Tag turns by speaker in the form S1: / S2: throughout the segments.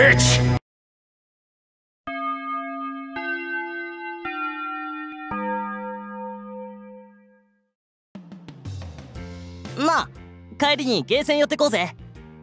S1: bitch!
S2: なあ、帰りにゲーセン寄ってこうぜ。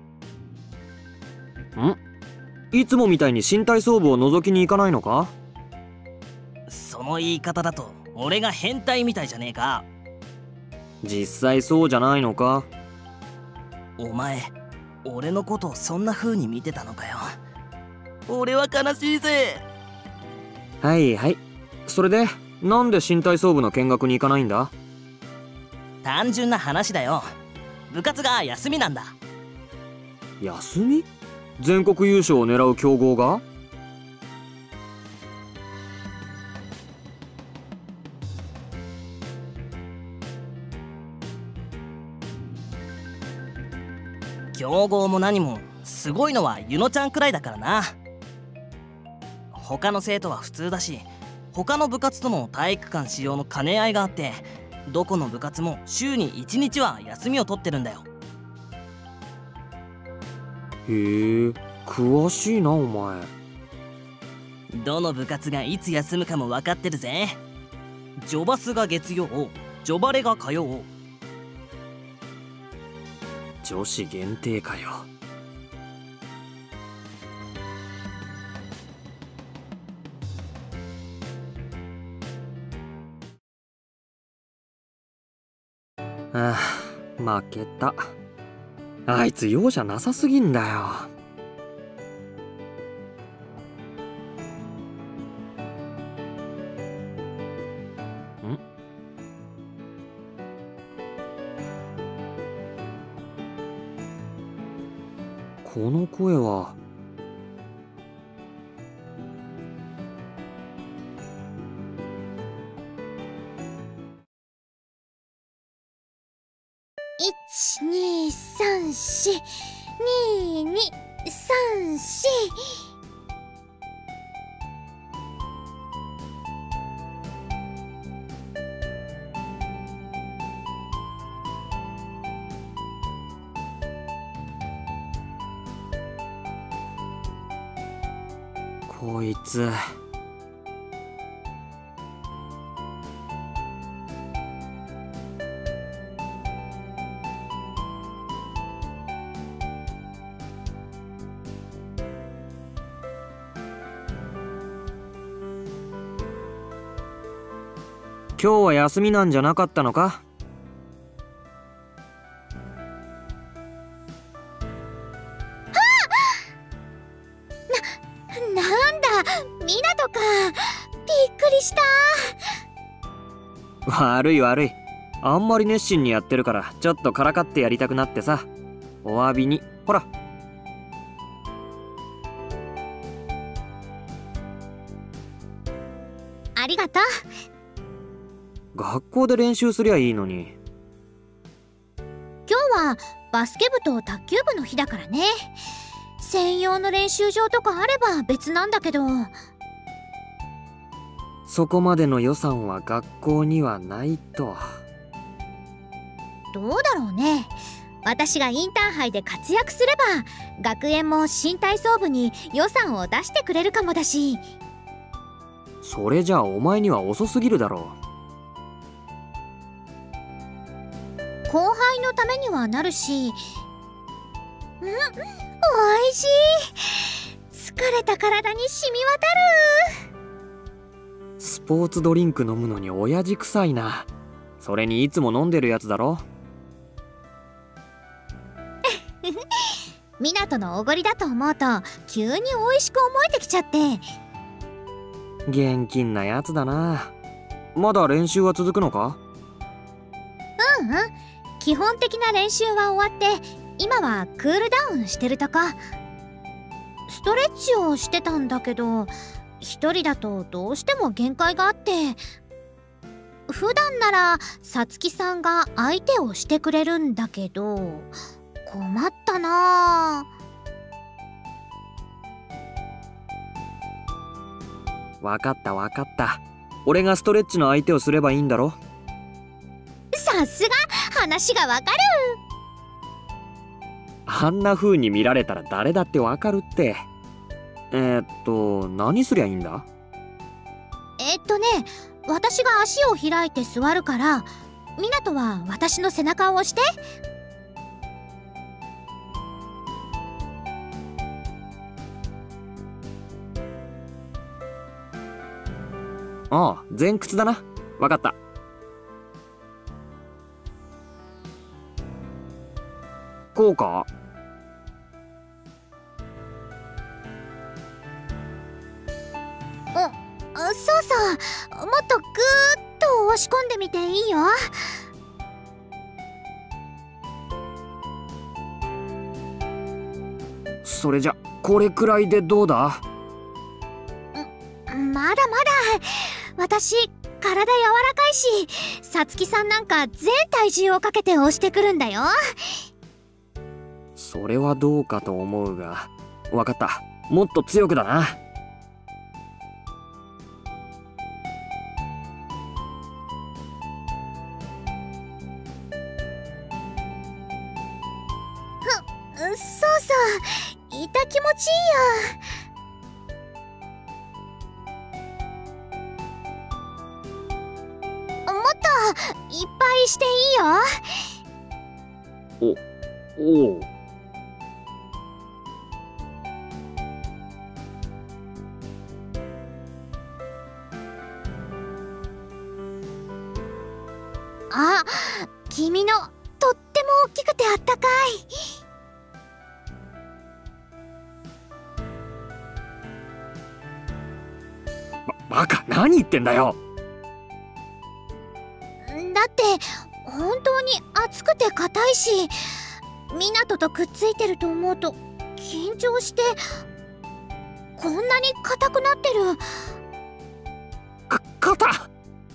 S3: いつもみたいに新体操部を覗きに行かないのか？
S2: その言い方だと俺が変態みたいじゃねえか。
S3: 実際そうじゃないのか？
S2: お前、俺のことをそんな風に見てたのかよ。俺は悲しいぜ。
S3: はいはい。それでなんで新体操部の見学に行かないんだ？
S2: 単純な話だよ。部活が休みなんだ。
S3: 休み？全国優勝を狙う強豪が？
S2: 強豪も何もすごいのはゆのちゃんくらいだからな。他の生徒は普通だし、他の部活との体育館使用の兼ね合いがあって、どこの部活も週に1日は休みを取ってるんだよ。
S3: へえ、詳しいなお前。
S2: どの部活がいつ休むかも分かってるぜ。ジョバスが月曜、ジョバレが火曜。
S3: 女子限定かよ。ああ、負けた。あいつ容赦なさすぎんだよ。この声は。
S4: 123422334。
S3: こいつ。今日は休みなんじゃなかったのか？
S4: なんだ、ミナトか。びっくりした。
S3: 悪い悪い。あんまり熱心にやってるからちょっとからかってやりたくなってさ。お詫びに。ほら。
S4: ありがとう。
S3: 学校で練習すりゃいいのに。
S4: 今日はバスケ部と卓球部の日だからね。専用の練習場とかあれば別なんだけど。
S3: そこまでの予算は学校にはないと。
S4: どうだろうね。私がインターハイで活躍すれば学園も新体操部に予算を出してくれるかもだし。
S3: それじゃあお前には遅すぎるだろう。
S4: 後輩のためにはなるし。おいしい。疲れた体に染み渡る。
S3: スポーツドリンク飲むのに親父臭いな。それにいつも飲んでるやつだろ。
S4: ミナトのおごりだと思うと急に美味しく思えてきちゃって。
S3: 現金なやつだな。まだ練習は続くのか？
S4: 基本的な練習は終わって今はクールダウンしてるとこ。ストレッチをしてたんだけど一人だとどうしても限界があって。普段ならさつきさんが相手をしてくれるんだけど困ったな。
S3: わかったわかった。俺がストレッチの相手をすればいいんだろ。
S4: さすが話がわかる。
S3: あんな風に見られたら誰だってわかるって。 何すりゃいいんだ？
S4: 私が足を開いて座るから、みなとは私の背中を押して。
S3: ああ、前屈だな。わかった。こうか？
S4: そうそう、もっとぐーっと押し込んでみていいよ。
S3: それじゃこれくらいでどうだ？
S4: まだまだ、私体柔らかいし、さつきさんなんか全体重をかけて押してくるんだよ。
S3: それはどうかと思うが、わかった。もっと強くだな。
S4: そうそう、痛気持ちいいよ。もっといっぱいしていいよ。
S3: おう。
S4: あ、君のとっても大きくてあったかい。
S3: バカ、何言ってんだよ。
S4: だって本当に熱くて硬いし、みなととくっついてると思うと緊張して、こんなに硬くなってる。
S3: 肩。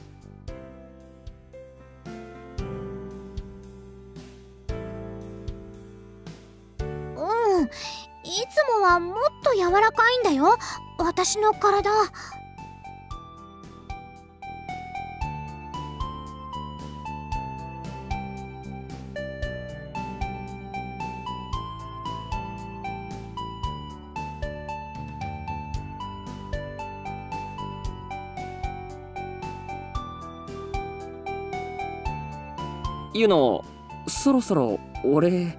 S4: いつもはもっと柔らかいんだよ、私の体。
S3: ユノ、そろそろ俺。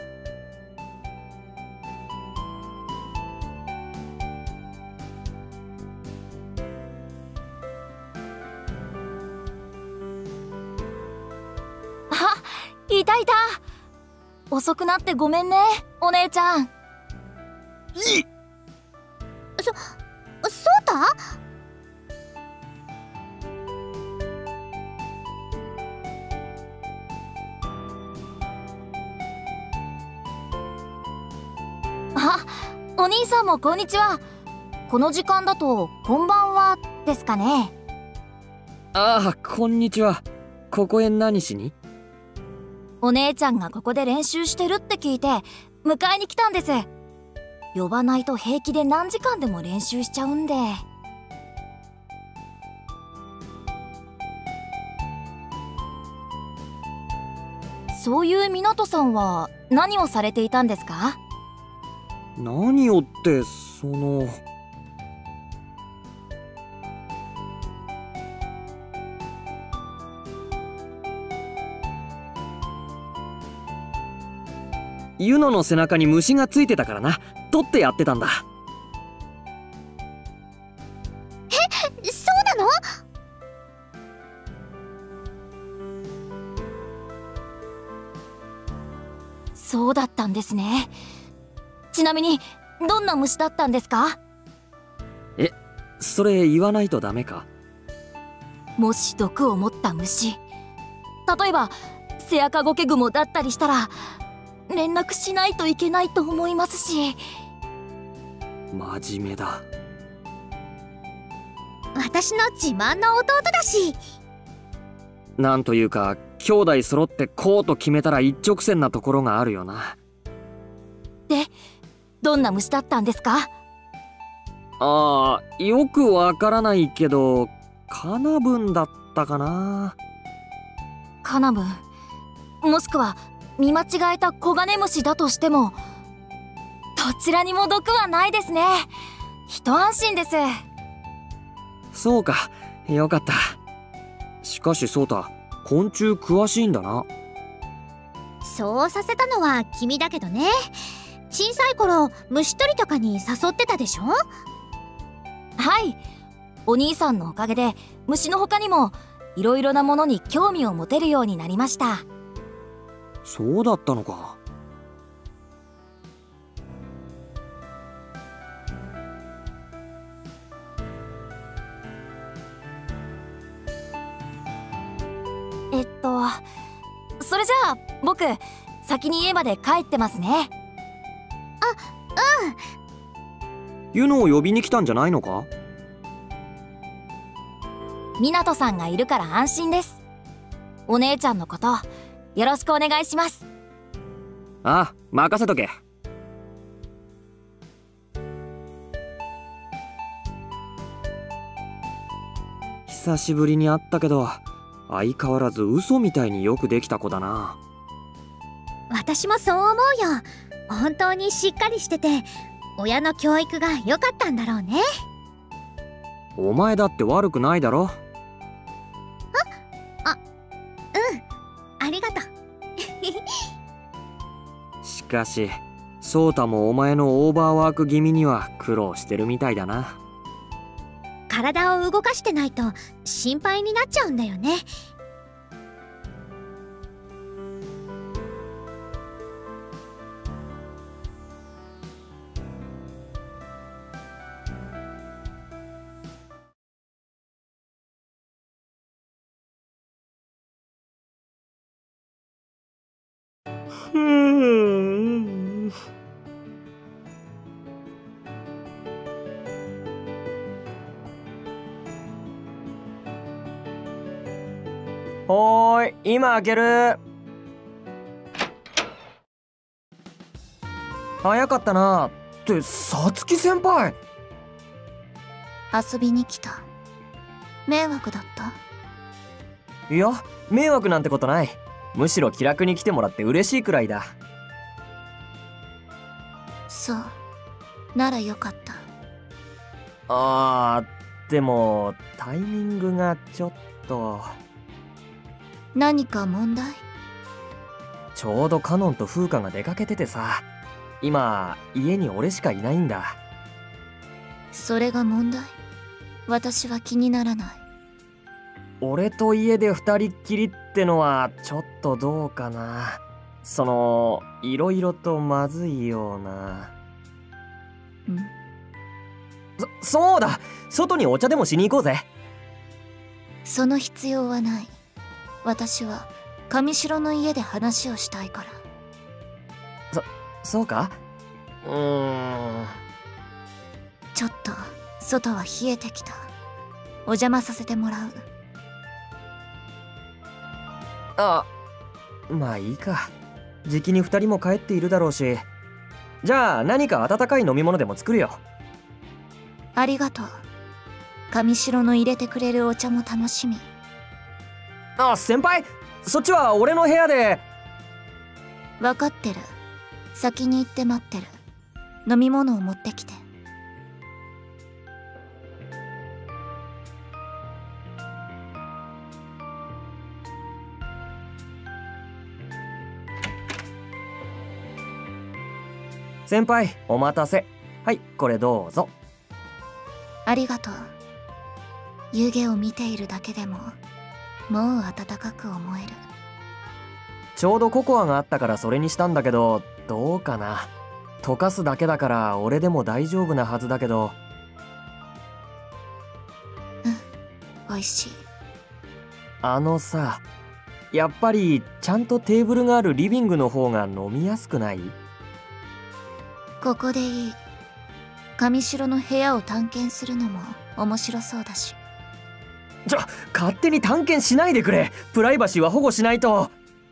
S1: いたいた。遅くなってごめんね、お姉ちゃん。
S4: そうた？
S1: あ、お兄さんもこんにちは。この時間だとこんばんはですかね。
S3: ああ、こんにちは。ここへ何しに？
S1: お姉ちゃんがここで練習してるって聞いて迎えに来たんです。呼ばないと平気で何時間でも練習しちゃうんで。そういう湊さんは何をされていたんですか？
S3: 何をってユノの背中に虫がついてたからな。取ってやってたんだ。
S4: そうなの？
S1: そうだったんですね。ちなみにどんな虫だったんですか？
S3: それ言わないとダメか？
S1: もし毒を持った虫、例えばセアカゴケグモだったりしたら連絡しないといけないと思いますし。
S3: 真面目だ。
S4: 私の自慢の弟だし。
S3: なんというか、兄弟揃ってこうと決めたら一直線なところがあるよな。
S1: で、どんな虫だったんですか？
S3: ああ、よくわからないけど、カナブンだったかな。
S1: カナブン、もしくは見間違えたコガネムシだとしても、どちらにも毒はないですね。 一安心です。
S3: そうか、よかった。しかしソータ、昆虫詳しいんだな。
S4: そうさせたのは君だけどね。小さい頃虫取りとかに誘ってたでしょ。
S1: はい、お兄さんのおかげで虫の他にもいろいろなものに興味を持てるようになりました。
S3: そうだったのか。
S1: それじゃあ僕先に家まで帰ってますね。
S3: ユノを呼びに来たんじゃないのか。
S1: 湊さんがいるから安心です。お姉ちゃんのことよろしくお願いします。
S3: ああ、任せとけ。久しぶりに会ったけど相変わらず嘘みたいによくできた子だな。
S4: 私もそう思うよ。本当にしっかりしてて親の教育が良かったんだろうね。
S3: お前だって悪くないだろ。
S4: ありがとう。
S3: しかしソータもお前のオーバーワーク気味には苦労してるみたいだな。
S4: 体を動かしてないと心配になっちゃうんだよね。
S3: おーい、今開ける。早かったな。ってさつき先輩。
S5: 遊びに来た。迷惑だった？
S3: いや、迷惑なんてことない。むしろ気楽に来てもらって嬉しいくらいだ。
S5: そう、ならよかった。
S3: でもタイミングがちょっと。
S5: 何か問題？
S3: ちょうどカノンとフーカが出かけててさ、今家に俺しかいないんだ。
S5: それが問題？私は気にならない。
S3: 俺と家で二人っきりってのはちょっとどうかな。いろいろとまずいような。そうだ、外にお茶でもしに行こうぜ。
S5: その必要はない。私は上城の家で話をしたいから。
S3: そうか？
S5: ちょっと外は冷えてきた。お邪魔させてもらう。
S3: まあいいか。じきに二人も帰っているだろうし。じゃあ何か温かい飲み物でも作るよ。
S5: ありがとう。上城の入れてくれるお茶も楽しみ。
S3: 先輩、そっちは俺の部屋で。
S5: 分かってる。先に行って待ってる。飲み物を持ってきて。
S3: 先輩、お待たせ。はい、これどうぞ。
S5: ありがとう。湯気を見ているだけでももう暖かく思える。
S3: ちょうどココアがあったからそれにしたんだけど、どうかな。溶かすだけだから俺でも大丈夫なはずだけど。
S5: 美味しい。
S3: さ、やっぱりちゃんとテーブルがあるリビングの方が飲みやすくない？
S5: ここでいい。上城の部屋を探検するのも面白そうだし。
S3: 勝手に探検しないでくれ。プライバシーは保護しないと。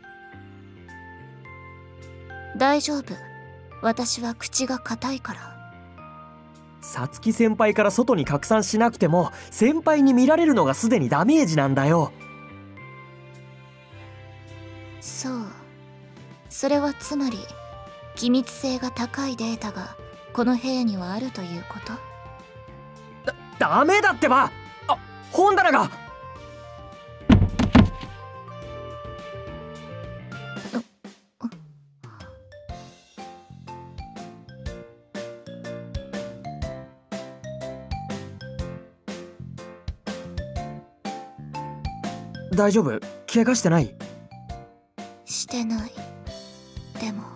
S5: 大丈夫。私は口が硬いから。
S3: さつき先輩から外に拡散しなくても先輩に見られるのがすでにダメージなんだよ。
S5: そう。それはつまり機密性が高いデータがこの部屋にはあるということ？
S3: ダメだってば。本棚が。大丈夫？怪我してない？
S5: してない。でも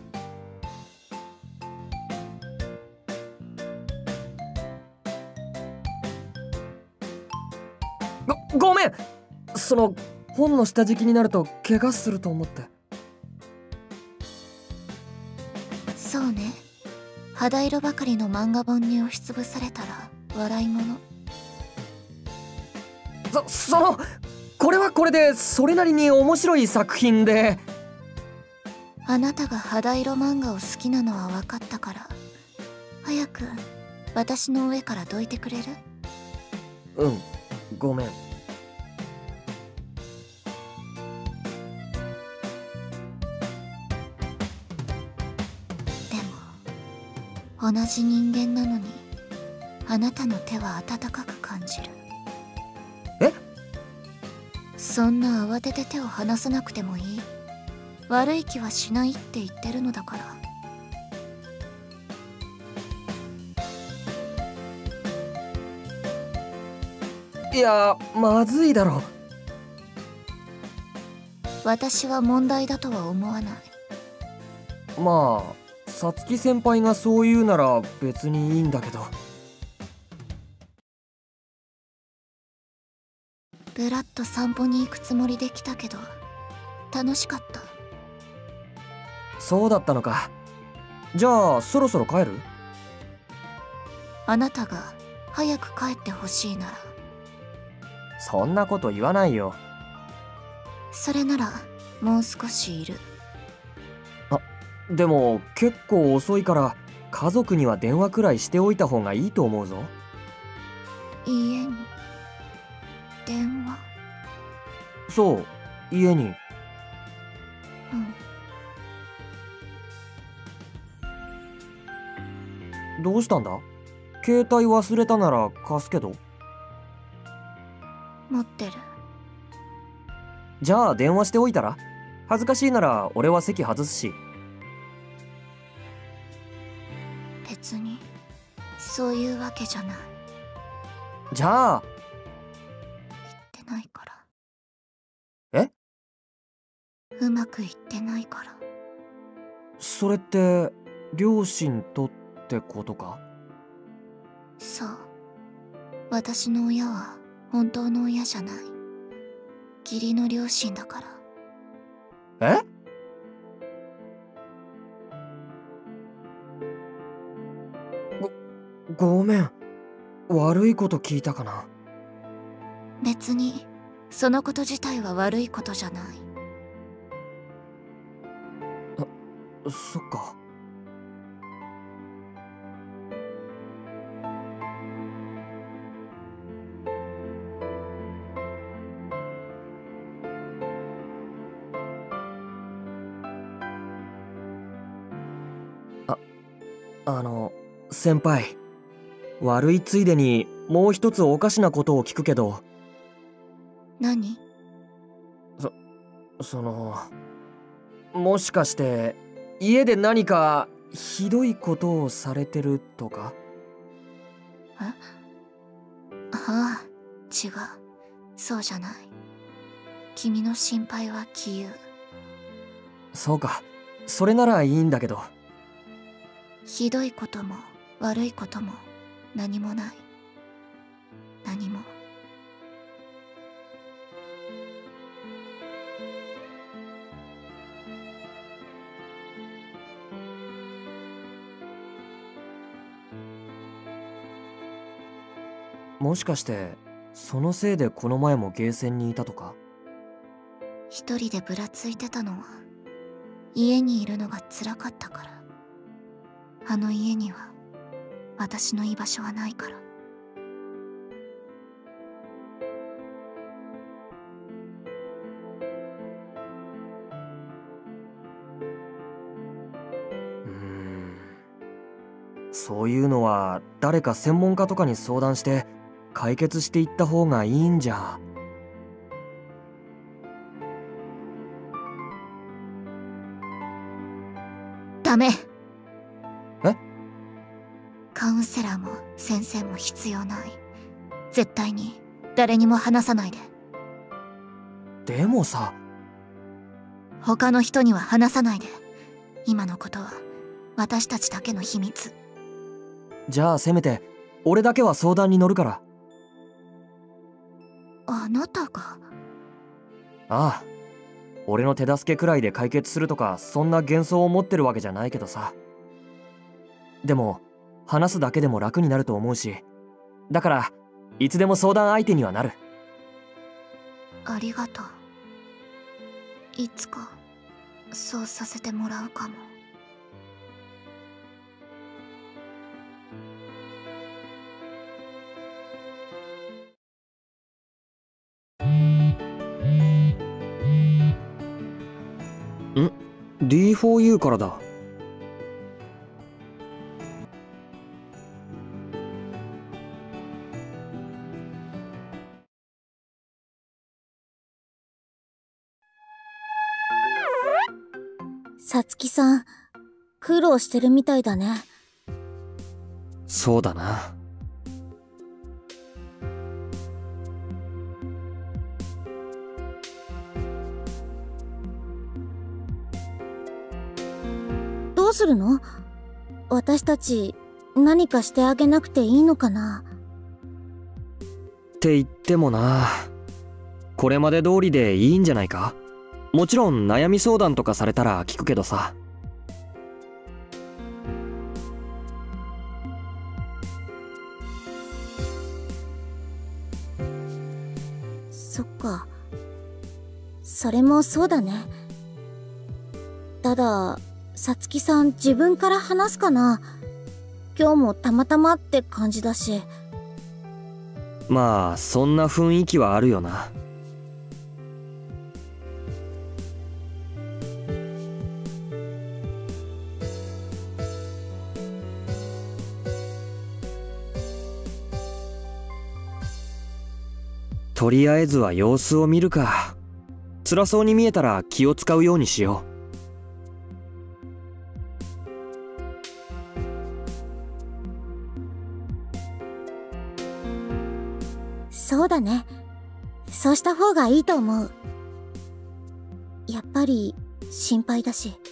S3: ごめん。本の下敷きになると怪我すると思って。
S5: そうね。肌色ばかりの漫画本に押しつぶされたら笑い物。
S3: これはこれでそれなりに面白い作品で。
S5: あなたが肌色漫画を好きなのは分かったから、早く私の上からどいてくれる？
S3: うん、ごめん。
S5: 同じ人間なのにあなたの手は温かく感じる。
S3: え？
S5: そんな慌てて手を離さなくてもいい。悪い気はしないって言ってるのだから。
S3: いや、まずいだろ。
S5: 私は問題だとは思わない。
S3: まあさつき先輩がそう言うなら別にいいんだけど。
S5: ぶらっと散歩に行くつもりで来たけど楽しかった。
S3: そうだったのか。じゃあそろそろ帰る？
S5: あなたが早く帰ってほしいなら。
S3: そんなこと言わないよ。
S5: それならもう少しいる。
S3: でも結構遅いから家族には電話くらいしておいた方がいいと思うぞ。
S5: 家に電話？
S3: そう、家に。どうしたんだ？携帯忘れたなら貸すけど。
S5: 持ってる。
S3: じゃあ電話しておいたら？恥ずかしいなら俺は席外すし。
S5: 別にそういうわけじゃない。
S3: じゃあ。
S5: 言ってないから。
S3: え？
S5: うまくいってないから。
S3: それって両親とってことか？
S5: そう。私の親は本当の親じゃない。義理の両親だから。
S3: え？ごめん。悪いこと聞いたかな。
S5: 別にそのこと自体は悪いことじゃない。
S3: そっか。先輩、悪いついでにもう一つおかしなことを聞くけど。
S5: 何？
S3: もしかして家で何かひどいことをされてるとか？
S5: ああ、違う。そうじゃない。君の心配は杞憂。
S3: そうか、それならいいんだけど。
S5: ひどいことも悪いことも何もない。何も。
S3: もしかしてそのせいでこの前もゲーセンにいたとか？
S5: 一人でぶらついてたのは家にいるのが辛かったから。あの家には私の居場所はないから。
S3: そういうのは誰か専門家とかに相談して解決していった方がいいんじゃ。
S5: ダメ。
S3: え？
S5: カウンセラーも先生も必要ない。絶対に誰にも話さないで。
S3: でもさ、
S5: 他の人には話さないで。今のことは私たちだけの秘密。
S3: じゃあせめて俺だけは相談に乗るから。
S5: あなたが？
S3: ああ、俺の手助けくらいで解決するとかそんな幻想を持ってるわけじゃないけどさ。でも話すだけでも楽になると思うし、だからいつでも相談相手にはなる。
S5: ありがとう。いつかそうさせてもらうかも。
S3: D4U からだ。
S4: さつきさん、苦労してるみたいだね。
S3: そうだな。
S4: どうするの？私たち何かしてあげなくていいのかな？
S3: って言ってもな、これまで通りでいいんじゃないか。もちろん悩み相談とかされたら聞くけどさ。
S4: そっか、それもそうだね。たださつきさん自分から話すかな？今日もたまたまって感じだし。
S3: まあそんな雰囲気はあるよな。とりあえずは様子を見るか。辛そうに見えたら気を使うようにしよ
S4: う。そうだね。そうした方がいいと思う。やっぱり心配だし。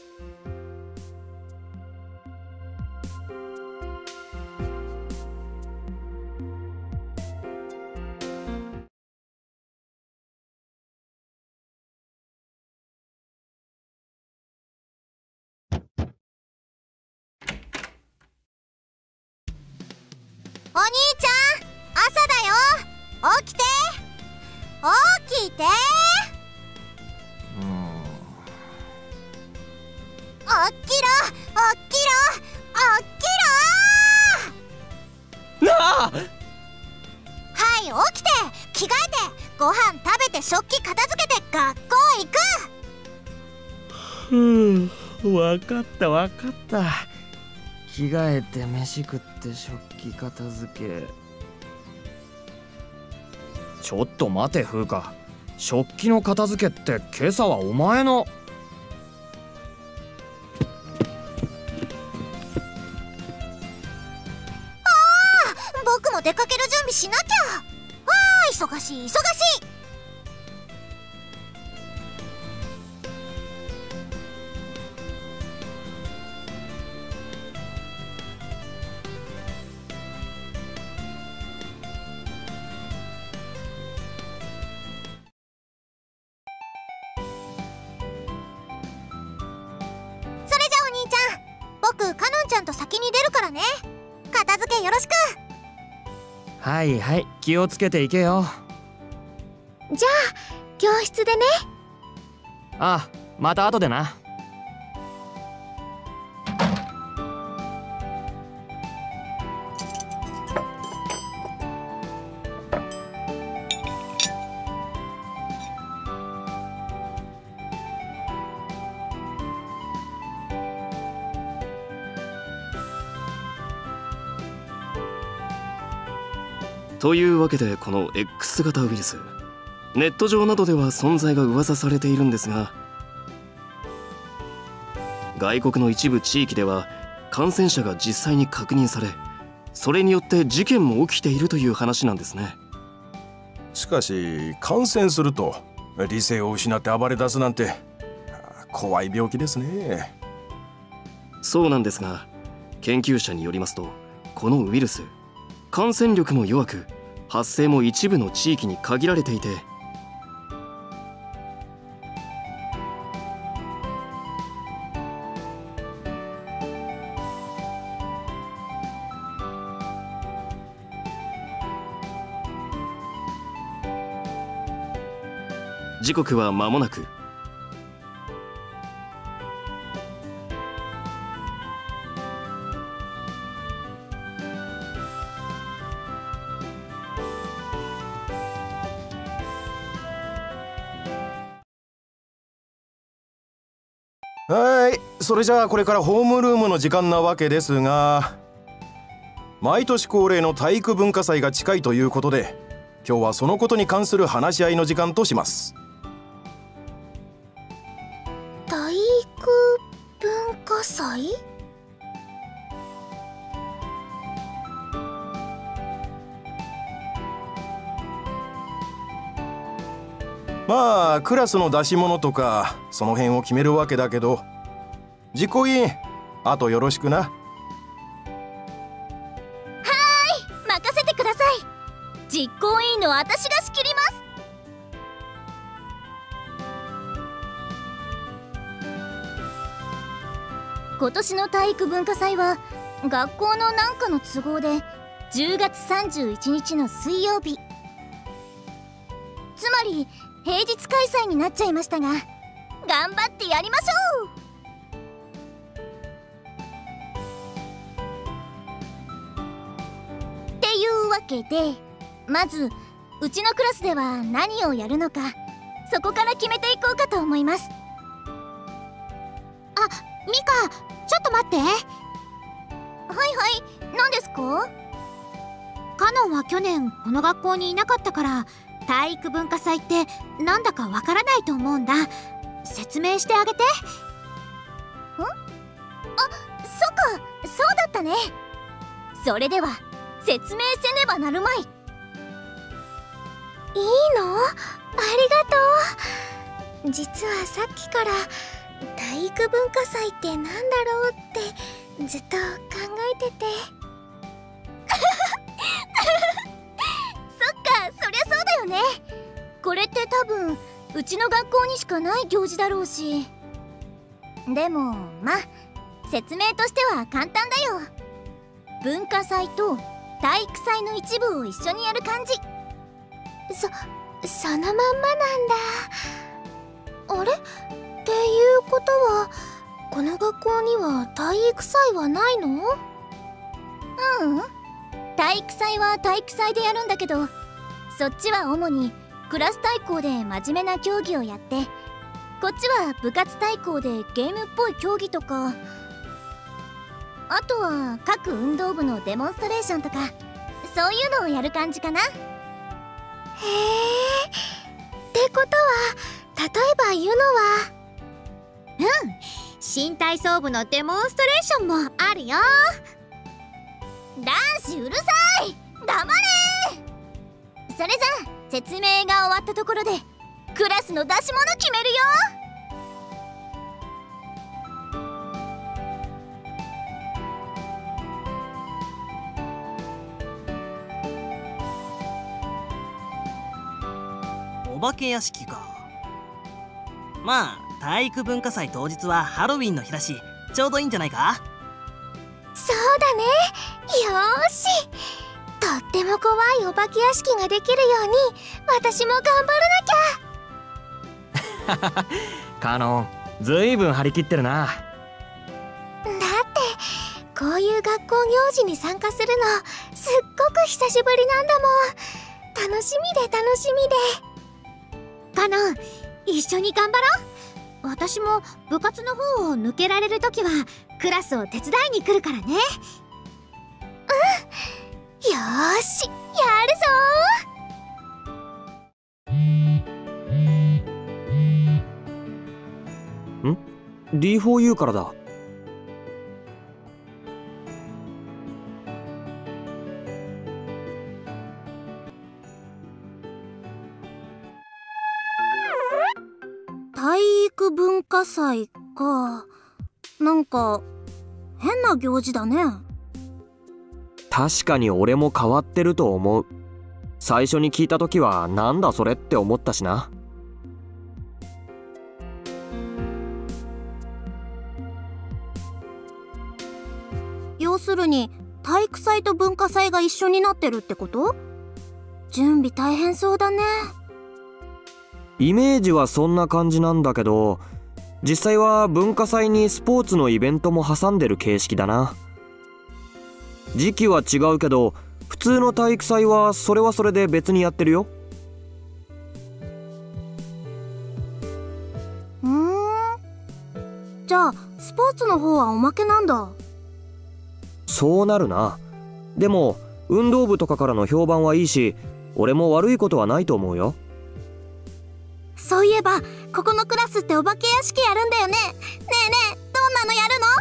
S5: お兄ちゃん、朝だよ。起きて起きて。起きろ起きろ起きろ。
S3: なあ。
S5: はい、起きて着替えてご飯食べて食器片付けて学校行く。
S3: わかったわかった。着替えて飯食って食器片付け。ちょっと待て風花、食器の片付けって今朝はお前の。
S5: 僕も出かける準備しなきゃ。忙しい忙しい。それじゃお兄ちゃん、僕かのんちゃんと先に出るからね。片付けよろしく。
S3: はいはい、気をつけていけよ。
S4: じゃあ教室でね。
S3: ああ、また後でな。
S6: というわけで、この X 型ウイルス、ネット上などでは存在が噂されているんですが、外国の一部地域では感染者が実際に確認され、それによって事件も起きているという話なんですね。
S7: しかし感染すると理性を失って暴れ出すなんて怖い病気ですね。
S6: そうなんですが、研究者によりますと、このウイルス感染力も弱く、発生も一部の地域に限られていて、時刻は間もなく。
S7: はい、それじゃあこれからホームルームの時間なわけですが、毎年恒例の体育文化祭が近いということで、今日はそのことに関する話し合いの時間とします。
S5: 体育文化祭？
S7: まあクラスの出し物とかその辺を決めるわけだけど、実行委員あとよろしくな。
S1: 任せてください。実行委員の私が仕切ります。今年の体育文化祭は学校のなんかの都合で10月31日の水曜日、つまり平日開催になっちゃいましたが、頑張ってやりましょう。っていうわけで、まずうちのクラスでは何をやるのか、そこから決めていこうかと思います。
S4: ミカ、ちょっと待って。
S1: はいはい、何ですか？
S4: カノンは去年この学校にいなかったから、体育文化祭ってなんだかわからないと思うんだ。説明してあげて。
S1: そっか、そうだったね。それでは説明せねばなるまい。いい
S5: の？ありがとう。実はさっきから体育文化祭ってなんだろうってずっと考えてて。
S1: そっか、そりゃそうだよね。これって多分うちの学校にしかない行事だろうし。でもまあ説明としては簡単だよ。文化祭と体育祭の一部を一緒にやる感じ。
S5: そのまんまなんだ。あれ？っていうことはこの学校には体育祭はないの？
S1: 体育祭は体育祭でやるんだけど、そっちは主にクラス対抗で真面目な競技をやって、こっちは部活対抗でゲームっぽい競技とか、あとは各運動部のデモンストレーションとか、そういうのをやる感じかな。
S5: へえ。ってことは例えば言うのは、
S4: 新体操部のデモンストレーションもあるよ。
S1: 男子うるさい、黙れ。それじゃあ説明が終わったところでクラスの出し物決めるよ。
S2: お化け屋敷か。まあ体育文化祭当日はハロウィンの日だし、ちょうどいいんじゃないか。
S5: そうだね。よーし、とっても怖いお化け屋敷ができるように私も頑張らなきゃ。
S3: カノン、ずいぶん張り切ってるな。
S5: だってこういう学校行事に参加するのすっごく久しぶりなんだもん。楽しみで楽しみで。
S4: カノン、一緒に頑張ろう。私も部活の方を抜けられるときはクラスを手伝いに来るからね。
S5: よーし、
S1: るぞ
S3: ー。D4U からだ。
S1: 体育文化祭か。なんか変な行事だね。
S3: 確かに俺も変わってると思う。最初に聞いた時はなんだそれって思ったしな。
S1: 要するに体育祭と文化祭が一緒になってるってこと？準備大変そうだね。
S3: イメージはそんな感じなんだけど、実際は文化祭にスポーツのイベントも挟んでる形式だな。時期は違うけど、普通の体育祭はそれはそれで別にやってるよ。
S1: じゃあスポーツの方はおまけなんだ。
S3: そうなるな。でも運動部とかからの評判はいいし、俺も悪いことはないと思うよ。
S1: そういえばここのクラスってお化け屋敷やるんだよね。ねえねえ、どんなのやる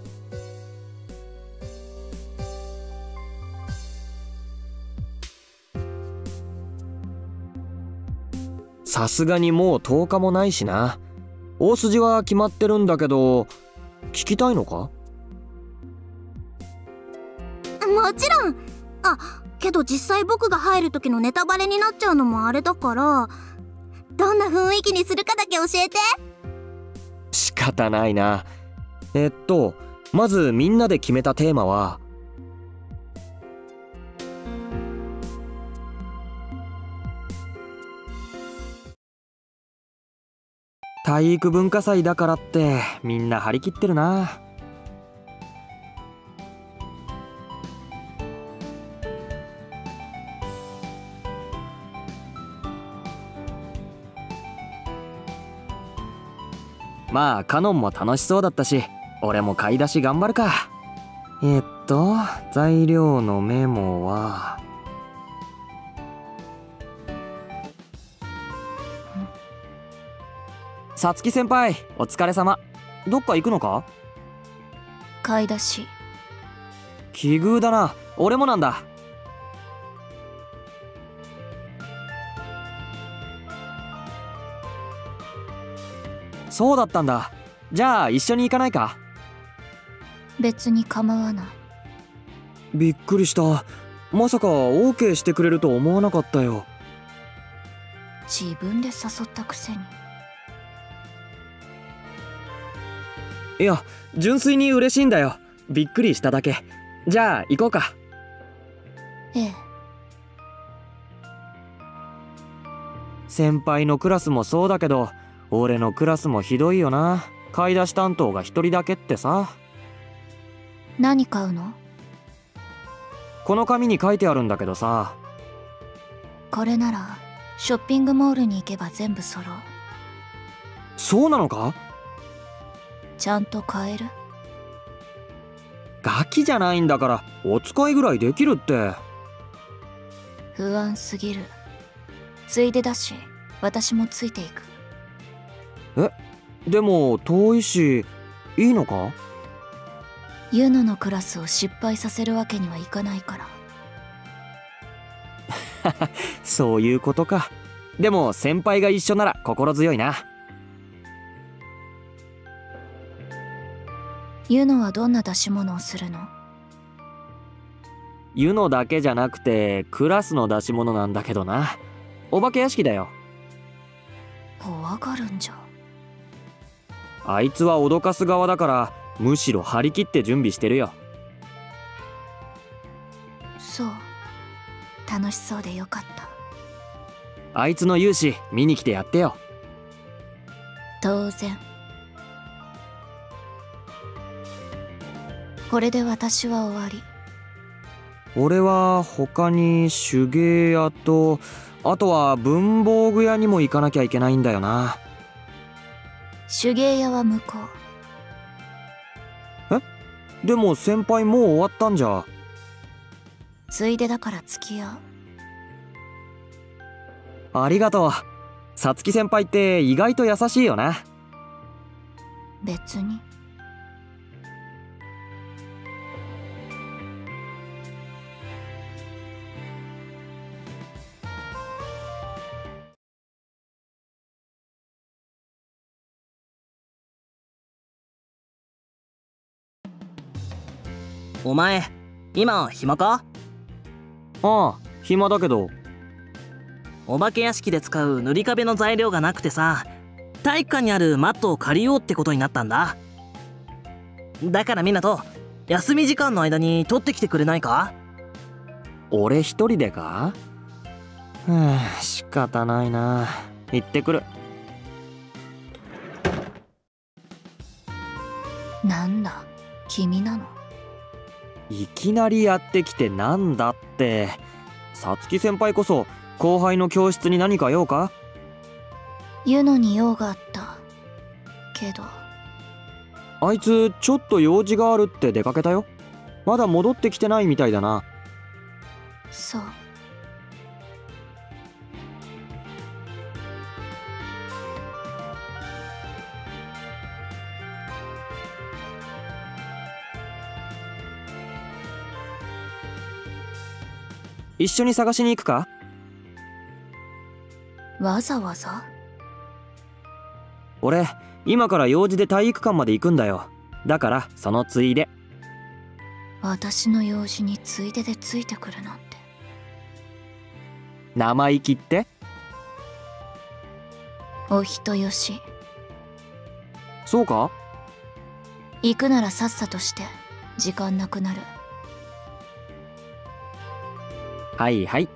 S3: の？さすがにもう10日もないしな。大筋は決まってるんだけど、聞きたいのか？
S1: もちろん。けど実際僕が入る時のネタバレになっちゃうのもあれだから、どんな雰囲気にするかだけ教えて。
S3: 仕方ないな。まずみんなで決めたテーマは、体育文化祭だからってみんな張り切ってるな。まあカノンも楽しそうだったし、俺も買い出し頑張るか。材料のメモは、さつき先輩お疲れ様。どっか行くのか？
S5: 買い出し。
S3: 奇遇だな。俺もなんだ。そうだったんだ。じゃあ一緒に行かないか？
S5: 別に構わない。
S3: びっくりした。まさか OK してくれると思わなかったよ。
S5: 自分で誘ったくせに。
S3: いや、純粋に嬉しいんだよ。びっくりしただけ。じゃあ行こうか。
S5: ええ。
S3: 先輩のクラスもそうだけど、俺のクラスもひどいよな。買い出し担当が一人だけってさ。
S5: 何買うの？
S3: この紙に書いてあるんだけどさ。
S5: これならショッピングモールに行けば全部揃う。
S3: そうなのか？
S5: ちゃんと買える？
S3: ガキじゃないんだから、お使いぐらいできるって。
S5: 不安すぎる。ついでだし私もついていく。
S3: でも遠いし、いいのか？
S5: ユノのクラスを失敗させるわけにはいかないから。
S3: そういうことか。でも先輩が一緒なら心強いな。
S5: ユノはどんな出し物をするの？
S3: ユノだけじゃなくてクラスの出し物なんだけどな。お化け屋敷だよ。
S5: 怖がるんじゃ。
S3: あいつは脅かす側だから、むしろ張り切って準備してるよ。
S5: そう。楽しそうでよかった。
S3: あいつの勇姿見に来てやってよ。
S5: 当然。これで私は終わり。
S3: 俺は他に手芸屋と、あとは文房具屋にも行かなきゃいけないんだよな。
S5: 手芸屋は向こ
S3: う。でも先輩もう終わったんじゃ。
S5: ついでだから付き合う。
S3: ありがとう。さつき先輩って意外と優しいよな。
S5: 別に。
S2: お前今暇か？
S3: ああ、暇だけど。
S2: お化け屋敷で使う塗り壁の材料がなくてさ、体育館にあるマットを借りようってことになったんだ。だからみんなと休み時間の間に取ってきてくれないか？
S3: 俺一人でか？仕方ないな。行ってくる。
S5: なんだ、君なの？
S3: いきなりやってきてなんだって。さつき先輩こそ後輩の教室に何か用か？
S5: 湯のに用があったけど。
S3: あいつちょっと用事があるって出かけたよ。まだ戻ってきてないみたいだな。
S5: そう。
S3: 一緒に探しに行くか？
S5: わざわざ？
S3: 俺今から用事で体育館まで行くんだよ。だからそのついで。
S5: 私の用事についででついてくるなんて。
S3: 生意気って？
S5: お人よし。
S3: そうか？
S5: 行くならさっさとして時間なくなる。
S3: はいはい。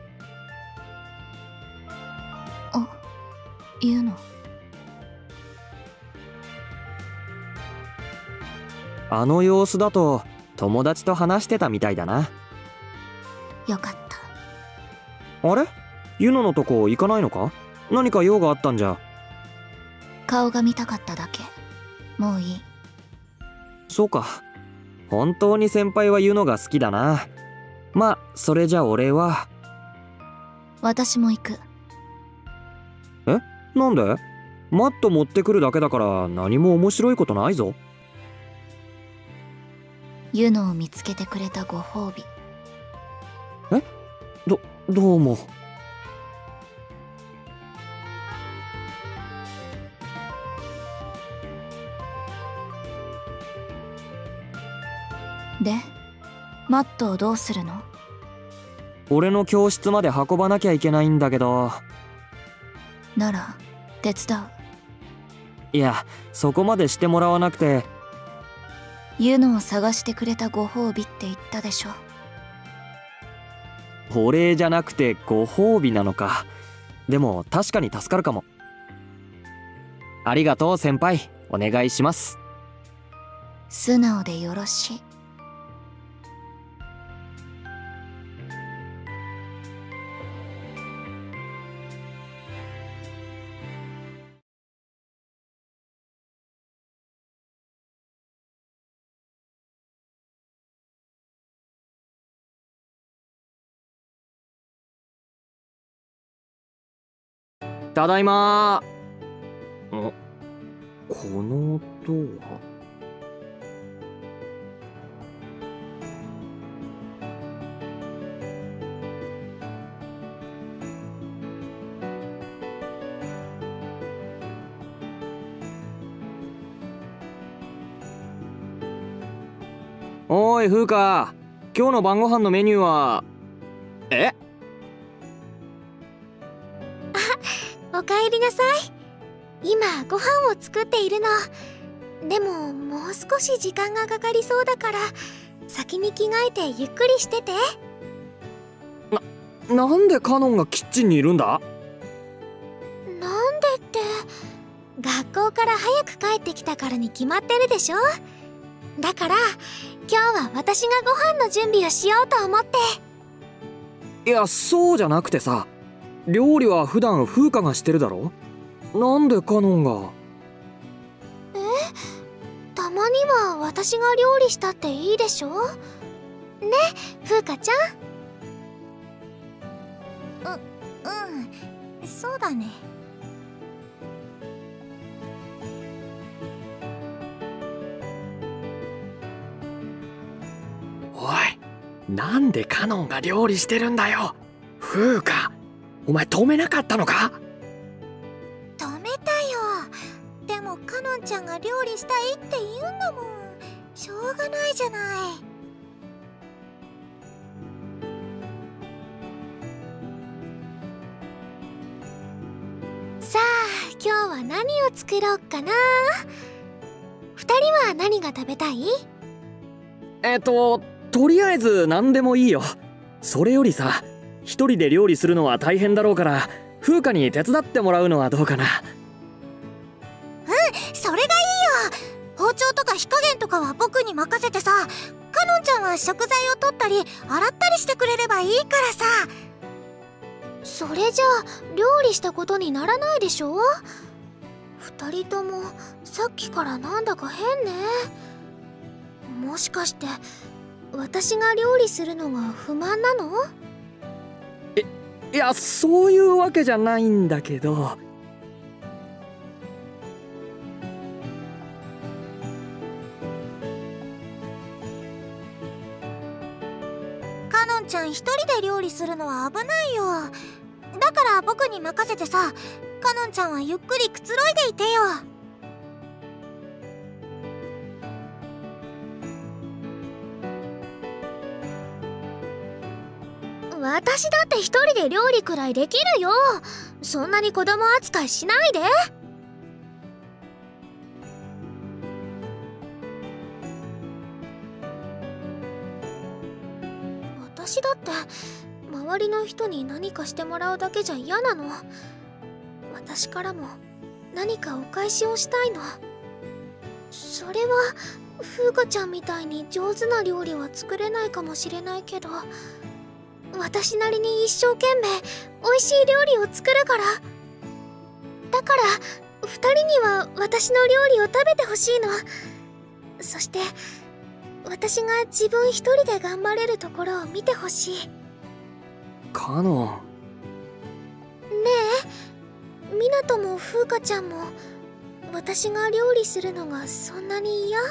S5: あ、言うの？
S3: あの様子だと友達と話してたみたいだな。
S5: よかった。
S3: あれ？ユノのとこ行かないのか？何か用があったんじゃ。
S5: 顔が見たかっただけ。もういい。
S3: そうか。本当に先輩はユノが好きだな。まあそれじゃ俺は。
S5: 私も行く。
S3: え？なんで？マット持ってくるだけだから何も面白いことないぞ。
S5: ユノを見つけてくれたご褒美。
S3: え？どうも。
S5: で、マットをどうするの？
S3: 俺の教室まで運ばなきゃいけないんだけど。
S5: なら手伝う。
S3: いや、そこまでしてもらわなくて。
S5: ユノを探してくれたご褒美って言ったでしょ。
S3: お礼じゃなくてご褒美なのか。でも確かに助かるかも。ありがとう先輩。お願いします。
S5: 素直でよろしい。
S3: ただいまー。この音は。おーい風花、今日の晩ご飯のメニューは？え？
S4: おかえりなさい。今ご飯を作っているの。でももう少し時間がかかりそうだから先に着替えてゆっくりしてて。
S3: なんでカノンがキッチンにいるんだ？
S4: なんでって学校から早く帰ってきたからに決まってるでしょ。だから今日は私がご飯の準備をしようと思って。
S3: いや、そうじゃなくてさ、料理は普段風花がしてるだろ。なんでカノンが？
S4: たまには私が料理したっていいでしょ。ね、風花ちゃん。
S1: そうだね。
S8: おい、なんでカノンが料理してるんだよ。フーカ、お前止めなかったのか？
S1: 止めたよ。でもカノンちゃんが料理したいって言うんだもん。しょうがないじゃない。
S4: さあ、今日は何を作ろうかな。2人は何が食べたい？
S8: とりあえず何でもいいよ。それよりさ、一人で料理するのは大変だろうから、フーカに手伝ってもらうのはどうかな。
S1: それがいいよ。包丁とか火加減とかは僕に任せてさ、カノンちゃんは食材を取ったり洗ったりしてくれればいいからさ。
S4: それじゃあ料理したことにならないでしょ。2人ともさっきからなんだか変ね。もしかして私が料理するのが不満なの？
S8: いや、そういうわけじゃないんだけど。
S1: カノンちゃん一人で料理するのは危ないよ。だから僕に任せてさ、カノンちゃんはゆっくりくつろいでいてよ。
S4: 私だって一人で料理くらいできるよ。そんなに子供扱いしないで。私だって周りの人に何かしてもらうだけじゃ嫌なの。私からも何かお返しをしたいの。それはフーカちゃんみたいに上手な料理は作れないかもしれないけど、私なりに一生懸命美味しい料理を作るから。だから2人には私の料理を食べてほしいの。そして私が自分一人で頑張れるところを見てほしい。
S8: カノン。
S4: ねえ、ミナトもフーカちゃんも私が料理するのがそんなに嫌？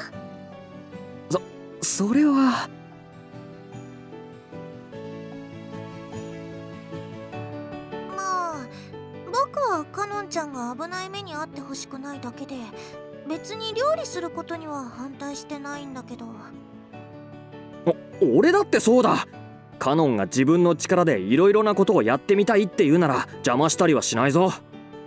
S8: それは。
S1: 僕はカノンちゃんが危ない目に遭ってほしくないだけで、別に料理することには反対してないんだけど。
S8: 俺だってそうだ。カノンが自分の力でいろいろなことをやってみたいって言うなら邪魔したりはしないぞ。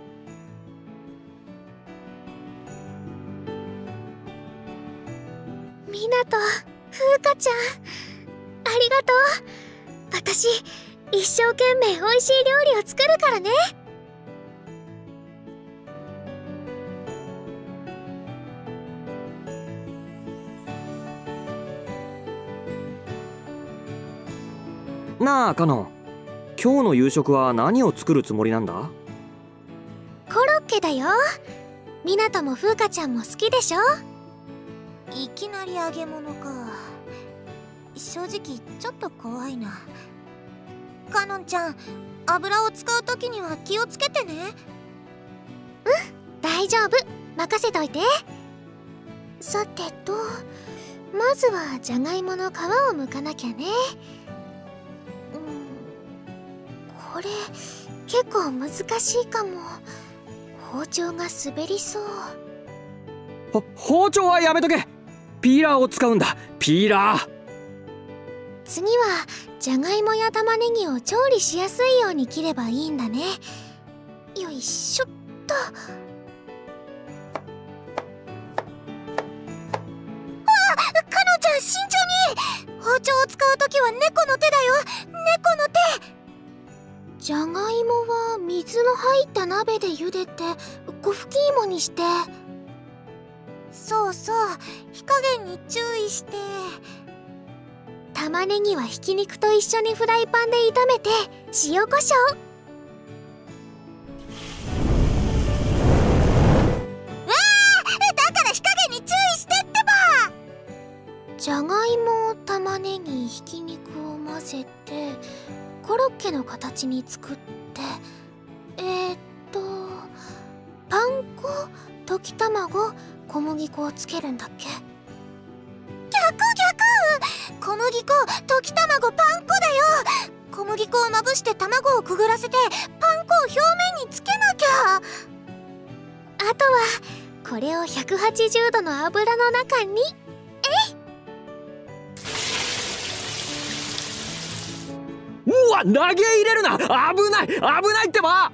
S4: ミナト、フーカちゃん、ありがとう。私一生懸命美味しい料理を作るからね。
S8: なあカノン、今日の夕食は何を作るつもりなんだ？
S4: コロッケだよ。ミナトもフーカちゃんも好きでしょ。
S1: いきなり揚げ物か。正直ちょっと怖いな。カノンちゃん、油を使う時には気をつけてね。
S4: 大丈夫、任せといて。さてと、まずはじゃがいもの皮を剥かなきゃね。これ結構難しいかも。包丁が滑りそう。
S8: 包丁はやめとけ。ピーラーを使うんだ。ピーラー。
S4: 次はじゃがいもや玉ねぎを調理しやすいように切ればいいんだね。よいしょっと。
S1: カノちゃん慎重に。包丁を使う時は猫の手だよ。猫の手。
S4: じゃがいもは水の入った鍋で茹でて粉吹き芋にして。
S1: そうそう、火加減に注意して。
S4: 玉ねぎはひき肉と一緒にフライパンで炒めて塩コショウ。
S1: だから火加減に注意してってば。
S4: じゃがいも、玉ねぎ、ひき肉を混ぜてコロッケの形に作って、 溶き卵、小麦粉をつけるんだっけ？
S1: 逆小麦粉、溶き卵、パン粉だよ。小麦粉をまぶして卵をくぐらせてパン粉を表面につけなきゃ。
S4: あとはこれを180度の油の中に。
S8: うわ、投げ入れるな。危ない危ないってば。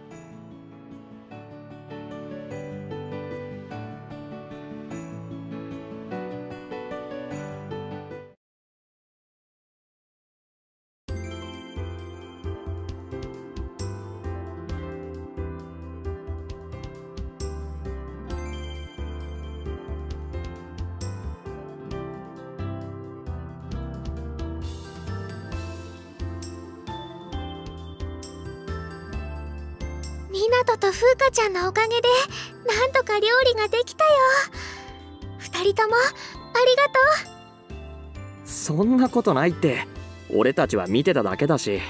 S4: みなととふうかちゃんのおかげでなんとか料理ができたよ。2人ともありがとう。
S8: そんなことないって。俺たちは見てただけだし。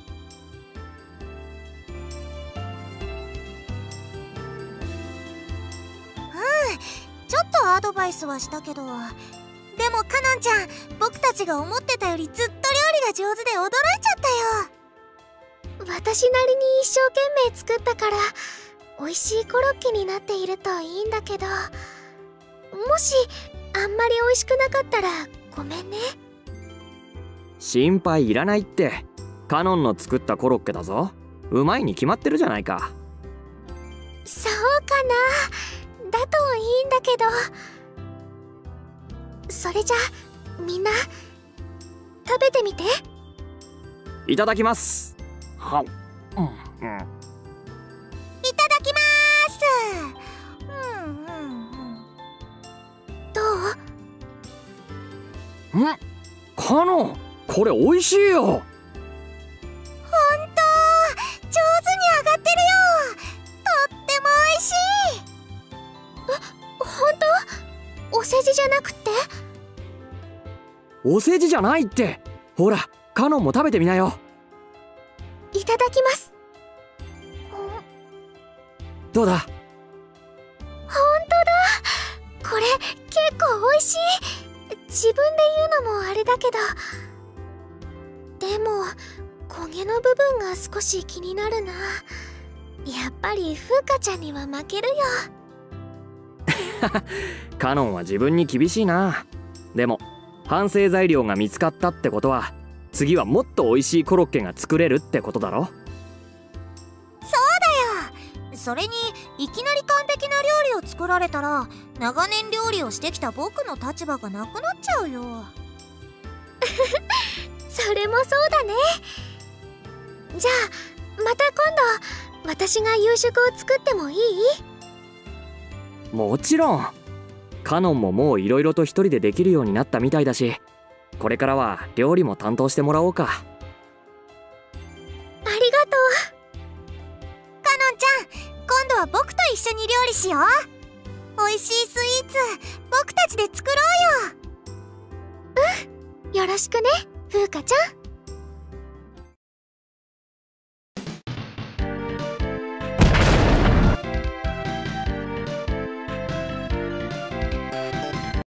S1: ちょっとアドバイスはしたけど、でもかのんちゃん、僕たちが思ってたよりずっと料理が上手で驚いちゃったよ。
S4: 私なりに一生懸命作ったから美味しいコロッケになっているといいんだけど、もしあんまり美味しくなかったらごめんね。
S8: 心配いらないって。カノンの作ったコロッケだぞ。うまいに決まってるじゃないか。
S4: そうかな。だといいんだけど。それじゃみんな食べてみて。
S8: いただきます。はっ、
S1: いただきまーす。
S4: どう？
S8: カノン、これ美味しいよ。
S1: ほんと上手に揚がってるよ。とっても美味しい。
S4: ほんと？お世辞じゃなくて？
S8: お世辞じゃないって。ほら、カノンも食べてみなよ。
S4: いただきます。
S8: どうだ？
S4: ほんとだ。これ結構美味しい。自分で言うのもあれだけど、でも焦げの部分が少し気になるな。やっぱりふうかちゃんには負けるよ。
S8: カノンは自分に厳しいな。でも反省材料が見つかったってことは、次はもっと美味しいコロッケが作れるってことだろ。
S1: そうだよ。それにいきなり完璧な料理を作られたら、長年料理をしてきた僕の立場がなくなっちゃうよ。
S4: それもそうだね。じゃあまた今度私が夕食を作ってもいい？
S8: もちろん。カノンももういろいろと一人でできるようになったみたいだし、これからは料理も担当してもらおうか。
S4: ありがとう。
S1: かのんちゃん、今度は僕と一緒に料理しよう。美味しいスイーツ僕たちで作ろうよ。
S4: よろしくね、ふうかちゃん。